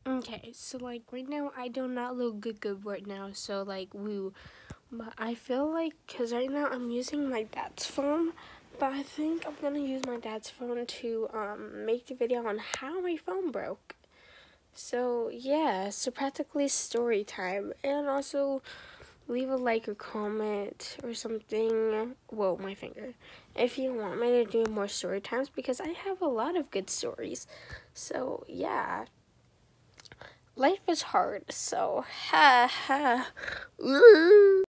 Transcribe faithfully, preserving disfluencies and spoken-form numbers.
Okay, so like right now I do not look good good right now, so like woo. But I feel like, cause right now I'm using my dad's phone, but I think I'm gonna use my dad's phone to um make the video on how my phone broke. So yeah, so practically story time, and also leave a like or comment or something. Whoa, my finger. If you want me to do more story times, because I have a lot of good stories. So yeah, life is hard, so ha ha. Ooh.